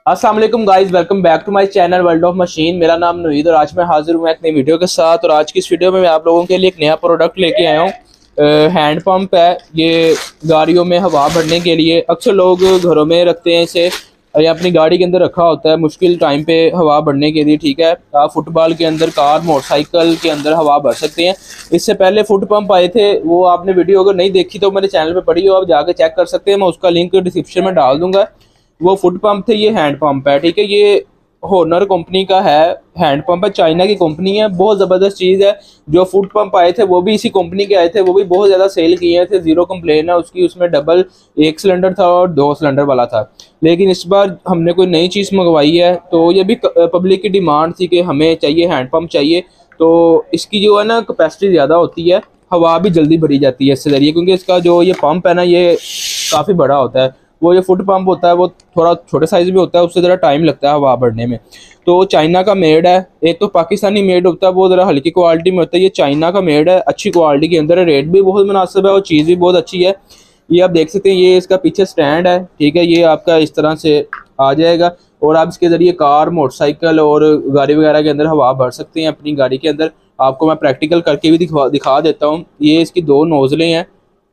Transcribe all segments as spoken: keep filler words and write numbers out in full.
अस्सलाम वालेकुम guys, welcome back to my channel world of machine. मेरा नाम नवीद और आज मैं हाजिर हूँ एक नई वीडियो के साथ। और आज की इस वीडियो में मैं आप लोगों के लिए एक नया प्रोडक्ट लेके आया हूँ। हैंड पंप है ये, गाड़ियों में हवा भरने के लिए। अक्सर लोग घरों में रखते हैं इसे या अपनी गाड़ी के अंदर रखा होता है मुश्किल टाइम पे हवा भरने के लिए। ठीक है, आप फुटबॉल के अंदर, कार, मोटरसाइकिल के अंदर हवा भर सकते हैं। इससे पहले फुट पंप आए थे, वो आपने वीडियो अगर नहीं देखी तो मेरे चैनल पे पड़ी हो, आप जाके चेक कर सकते हैं। मैं उसका लिंक डिस्क्रिप्शन में डाल दूंगा। वो फुट पंप थे, ये हैंड पंप है। ठीक है, ये होनर कंपनी का है, हैंड पंप है, चाइना की कंपनी है। बहुत ज़बरदस्त चीज़ है। जो फुट पंप आए थे वो भी इसी कंपनी के आए थे, वो भी बहुत ज़्यादा सेल किए थे। जीरो कंप्लेन है उसकी, उसमें डबल एक सिलेंडर था और दो सिलेंडर वाला था। लेकिन इस बार हमने कोई नई चीज़ मंगवाई है, तो ये भी पब्लिक की डिमांड थी कि हमें चाहिए, हैंड पंप चाहिए। तो इसकी जो है ना कैपेसिटी ज़्यादा होती है, हवा भी जल्दी भरी जाती है इससे ज़रिए, क्योंकि इसका जो ये पंप है ना ये काफ़ी बड़ा होता है। वो ये फुट पंप होता है वो थोड़ा छोटे साइज में होता है, उससे ज़रा टाइम लगता है हवा भरने में। तो चाइना का मेड है। एक तो पाकिस्तानी मेड होता है, वो ज़रा हल्की क्वालिटी में होता है। ये चाइना का मेड है, अच्छी क्वालिटी के अंदर है, रेट भी बहुत मुनासिब है और चीज़ भी बहुत अच्छी है। ये आप देख सकते हैं, ये इसका पीछे स्टैंड है। ठीक है, ये आपका इस तरह से आ जाएगा और आप इसके ज़रिए कार, मोटरसाइकिल और गाड़ी वगैरह के अंदर हवा भर सकते हैं अपनी गाड़ी के अंदर। आपको मैं प्रैक्टिकल करके भी दिखा दिखा देता हूँ। ये इसकी दो नोज़लें हैं,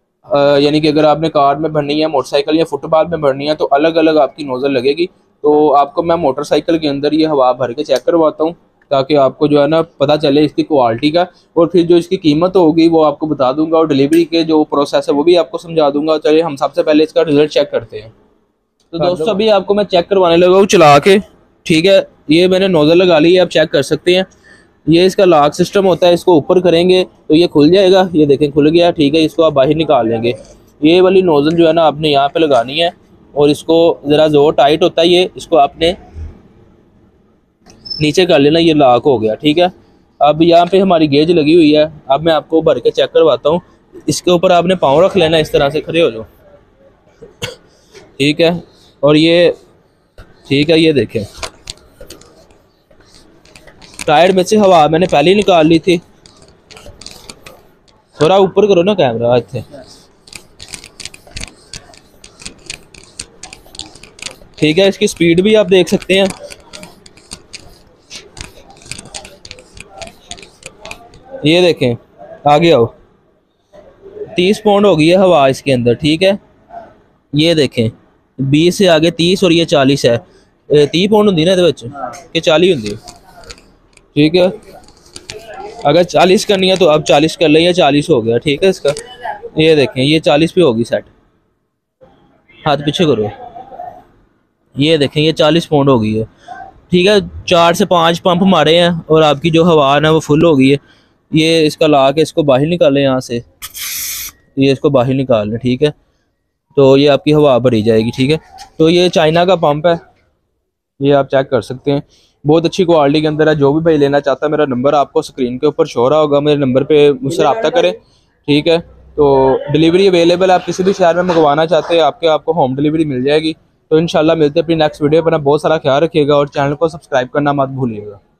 यानी कि अगर आपने कार में भरनी है, मोटरसाइकिल या फुटपाथ में भरनी है तो अलग अलग आपकी नोज़ल लगेगी। तो आपको मैं मोटरसाइकिल के अंदर ये हवा भर के चेक करवाता हूँ, ताकि आपको जो है ना पता चले इसकी क्वालिटी का। और फिर जो इसकी कीमत होगी वो आपको बता दूंगा, और डिलीवरी के जो प्रोसेस है वो भी आपको समझा दूंगा। चलिए हम सबसे पहले इसका रिजल्ट चेक करते हैं। तो दोस्तों अभी आपको मैं चेक करवाने लगा हूँ चला के। ठीक है, ये मैंने नोज़ल लगा ली है, आप चेक कर सकते हैं। ये इसका लॉक सिस्टम होता है, इसको ऊपर करेंगे तो ये खुल जाएगा। ये देखें खुल गया। ठीक है, इसको आप बाहर निकाल लेंगे। ये वाली नोज़ल जो है ना आपने यहाँ पे लगानी है और इसको ज़रा जोर टाइट होता है ये, इसको आपने नीचे कर लेना। ये लॉक हो गया। ठीक है, अब यहाँ पे हमारी गेज लगी हुई है। अब मैं आपको भर के चेक करवाता हूँ। इसके ऊपर आपने पाँव रख लेना, इस तरह से खड़े हो जाओ। ठीक है, और ये ठीक है, ये देखें टायर में से हवा मैंने पहले ही निकाल ली थी। थोड़ा ऊपर करो ना कैमरा इतने। ठीक है, इसकी स्पीड भी आप देख सकते हैं। ये देखें, आगे आओ, तीस पाउंड हो गई है हवा इसके अंदर। ठीक है, ये देखें बीस से आगे तीस और ये चालीस है। तीस पाउंड होंगी ना ये कि चालीस होंगी। ठीक है, अगर चालीस करनी है तो अब चालीस कर लें, या चालीस हो गया। ठीक है, इसका ये देखें, ये चालीस पे होगी सेट। हाथ पीछे करो, ये देखें ये चालीस पाउंड हो गई है। ठीक है, चार से पाँच पंप मारे हैं और आपकी जो हवा है ना वो फुल हो गई है। ये इसका ला के इसको बाहर निकालें यहाँ से, ये इसको बाहर निकाल लें। ठीक है, तो ये आपकी हवा भरी जाएगी। ठीक है, तो ये चाइना का पंप है, ये आप चेक कर सकते हैं, बहुत अच्छी क्वालिटी के अंदर है। जो भी भाई लेना चाहता है, मेरा नंबर आपको स्क्रीन के ऊपर शो रहा होगा, मेरे नंबर पे मुझसे रब्ता करें। ठीक है, तो डिलीवरी अवेलेबल है, आप किसी भी शहर में मंगवाना चाहते हैं आपके आपको होम डिलीवरी मिल जाएगी। तो इंशाल्लाह मिलते हैं अपनी नेक्स्ट वीडियो पर। बहुत सारा ख्याल रखिएगा और चैनल को सब्सक्राइब करना मत भूलिएगा।